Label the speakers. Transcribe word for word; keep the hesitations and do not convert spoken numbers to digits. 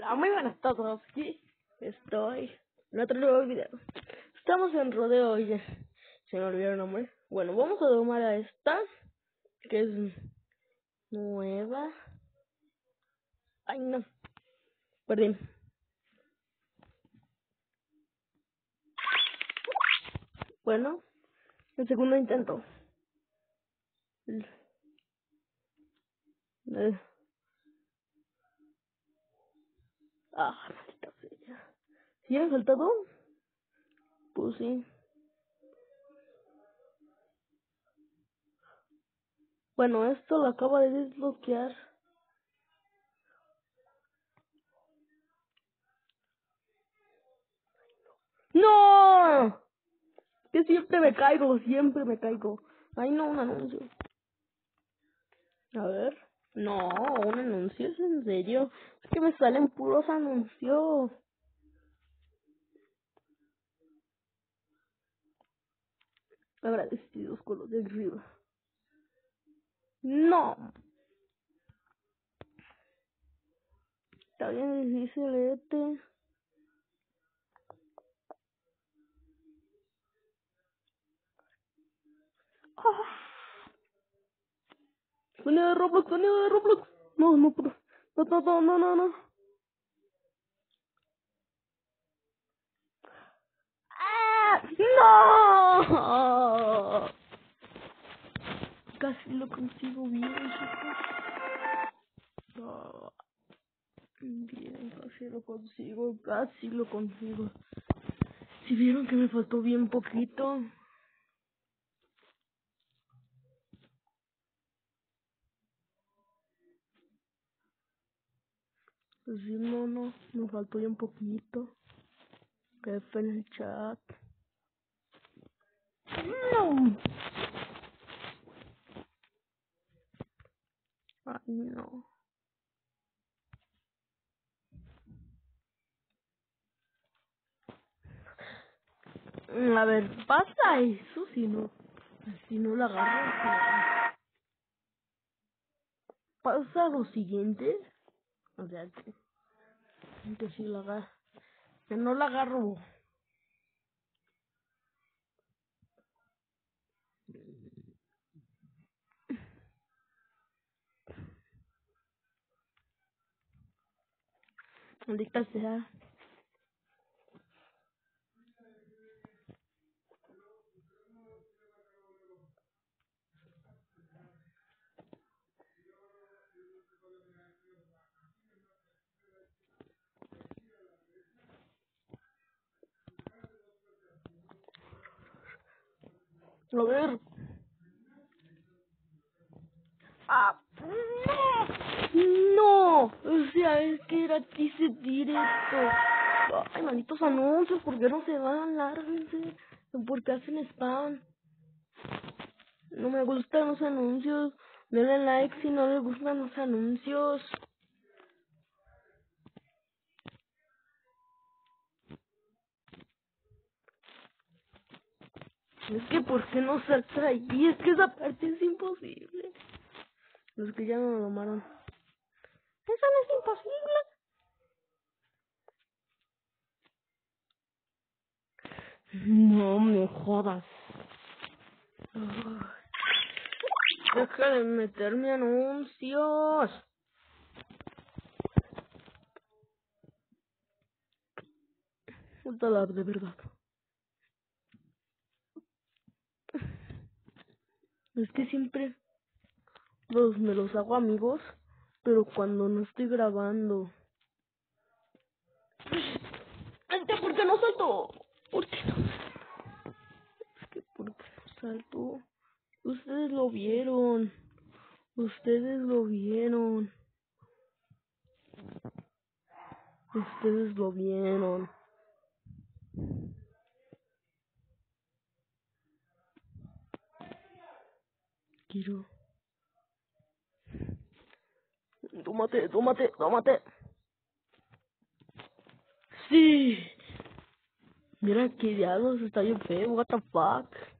Speaker 1: Hola, muy buenas a todos. Aquí estoy en otro nuevo video. Estamos en rodeo y se me olvidó el nombre. Bueno, vamos a domar a esta, que es nueva. Ay, no. Perdí. Bueno, el segundo intento. Eh. Ah, maldita sea. ¿Sí han saltado? Pues sí. Bueno, esto lo acaba de desbloquear. ¡No! Que siempre me caigo, siempre me caigo. Ay, no, un anuncio. A ver. No, un anuncio, ¿es en serio? Es que me salen puros anuncios. Agradecidos con los de arriba. No. Está bien difícil este. Ah. Sonido de Roblox, sonido de Roblox. No, no puedo. No, no, no, no, no, no. ¡Ah! ¡No! Casi lo consigo bien, chicos. Oh, bien, casi lo consigo, casi lo consigo. Si vieron que me faltó bien poquito. Pues sí, no, no, me faltó bien poquito. F en el chat. No. Ay, no. A ver, pasa eso si no, si no la agarro. Pasa lo siguiente. O sea, que, que si la agarro. Que no la agarro. Maldita sea. A ver. Ah, no. No. O sea, es que era quise directo. Ay, malditos anuncios, ¿por qué no se van? Lárguense. ¿Por qué hacen spam? No me gustan los anuncios. Denle like si no les gustan los anuncios. Es que ¿por qué no salta ahí? Es que esa parte es imposible. Los que ya me lo tomaron. Eso no es imposible. No me jodas. Ay, deja de meterme anuncios. Un talar de verdad. Es que siempre los me los hago amigos, pero cuando no estoy grabando. ¿Por qué no salto? ¿Por qué no? Es que ¿por qué no salto? Ustedes lo vieron. Ustedes lo vieron. Ustedes lo vieron. Quiero. Tómate, tómate, tómate. Sí. Mira que diablos, está bien feo, what the fuck.